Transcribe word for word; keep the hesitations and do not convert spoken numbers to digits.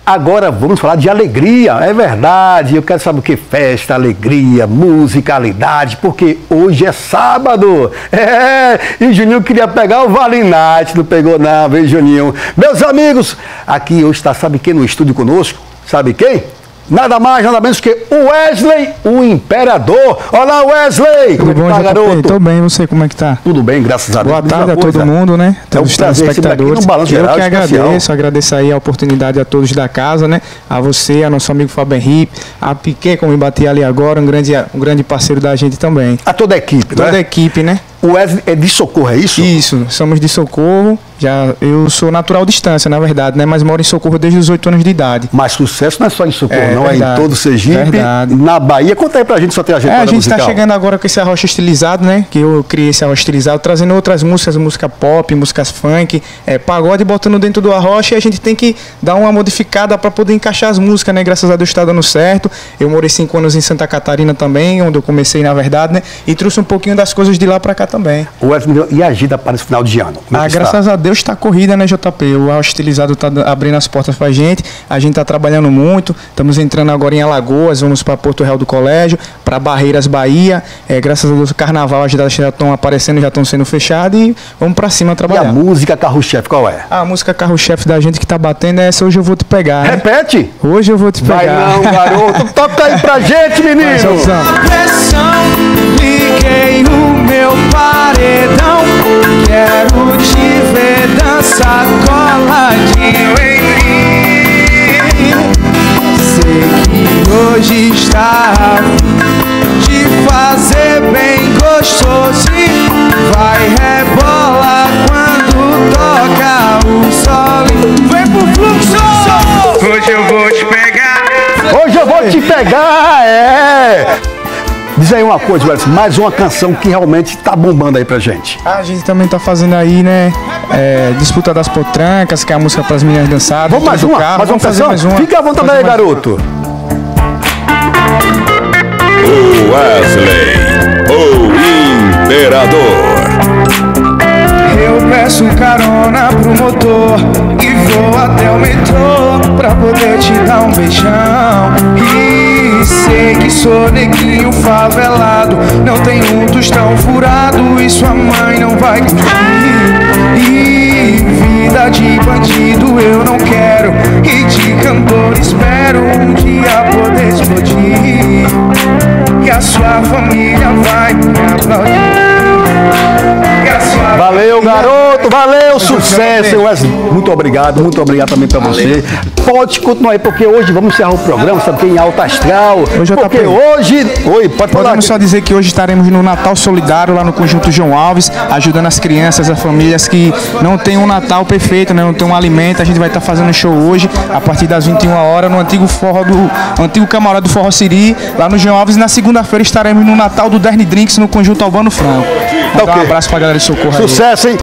Agora vamos falar de alegria, é verdade. Eu quero saber o que? Festa, alegria, musicalidade, porque hoje é sábado. É, e o Juninho queria pegar o Vale Night, não pegou não, viu, Juninho? Meus amigos, aqui hoje está, sabe quem no estúdio conosco? Sabe quem? Nada mais, nada menos que o Wesley, o Imperador. Olá, Wesley! Tudo bom, tá, garoto? Tô bem, você como é que tá? Tudo bem, graças a Deus. Boa tarde a todo mundo, né? Todos os telespectadores. Eu que agradeço, agradeço aí a oportunidade a todos da casa, né? A você, a nosso amigo Fábio Henrique, a Piquet, como me bati ali agora, um grande, um grande parceiro da gente também. A toda a equipe, né? Toda a equipe, né? O Wesley é de Socorro, é isso? Isso, somos de Socorro. Já, eu sou natural distância, na verdade, né? Mas moro em Socorro desde os oito anos de idade. Mas sucesso não é só em Socorro, é, não. Verdade, é em todo o Sergipe, verdade. Na Bahia. Conta aí pra gente só ter a gente. É, a gente musical. Tá chegando agora com esse arrocha estilizado, né? Que eu criei esse arrocha estilizado, trazendo outras músicas, música pop, músicas funk, é, pagode, botando dentro do arrocha, e a gente tem que dar uma modificada para poder encaixar as músicas, né? Graças a Deus tá dando certo. Eu morei cinco anos em Santa Catarina também, onde eu comecei, na verdade, né? E trouxe um pouquinho das coisas de lá pra cá também. O Wesley, e a agenda para esse final de ano? Ah, graças a Deus tá corrida, né, J P? O arrocha estilizado tá abrindo as portas pra gente. A gente tá trabalhando muito. Estamos entrando agora em Alagoas, vamos para Porto Real do Colégio, para Barreiras, Bahia. É, graças a Deus o carnaval, as datas já estão aparecendo, já estão sendo fechadas e vamos para cima trabalhar. E a música carro-chefe qual é? A música carro-chefe da gente que tá batendo é essa Hoje Eu Vou Te Pegar. Né? Repete! Hoje Eu Vou Te Pegar. Vai não, garoto. Toca aí pra gente, menino! Pressão, liguei o meu paredão. Quero te ver dançar coladinho em mim. Sei que hoje está de fazer bem gostoso e vai rebolar quando toca o sol. Vem pro fluxo! Hoje eu vou te pegar. Hoje eu vou te pegar, é! Diz aí uma coisa, Wesley, mais uma canção que realmente tá bombando aí pra gente. A gente também tá fazendo aí, né, é, Disputa das Potrancas, que é a música pras meninas dançarem. Vamos mais uma? Mais uma canção? Mais uma. Fica à vontade aí, garoto. O Wesley, o Imperador. Eu peço carona pro motor e vou até o metrô pra poder te dar um beijão. E sei que sou neguinho favelado, não tenho um tostão furado e sua mãe não vai curtir. E vida de bandido eu não quero, e de cantor espero um dia poder explodir. E a sua família vai me aplaudir. Valeu, garoto, valeu, sucesso, Wesley. Muito obrigado, muito obrigado também pra você. Pode continuar aí, porque hoje vamos encerrar o programa, sabe que em alta astral. Hoje porque hoje. Oi, pode falar. Podemos só dizer que hoje estaremos no Natal Solidário, lá no Conjunto João Alves, ajudando as crianças, as famílias que não têm um Natal perfeito, né, não tem um alimento. A gente vai estar fazendo show hoje, a partir das vinte e uma horas, no antigo forró do no antigo camarote do Forró Siri, lá no João Alves. E na segunda-feira estaremos no Natal do Derny Drinks, no Conjunto Albano Franco. Então, okay. Um abraço pra galera de Socorro. Sucesso, aí. hein?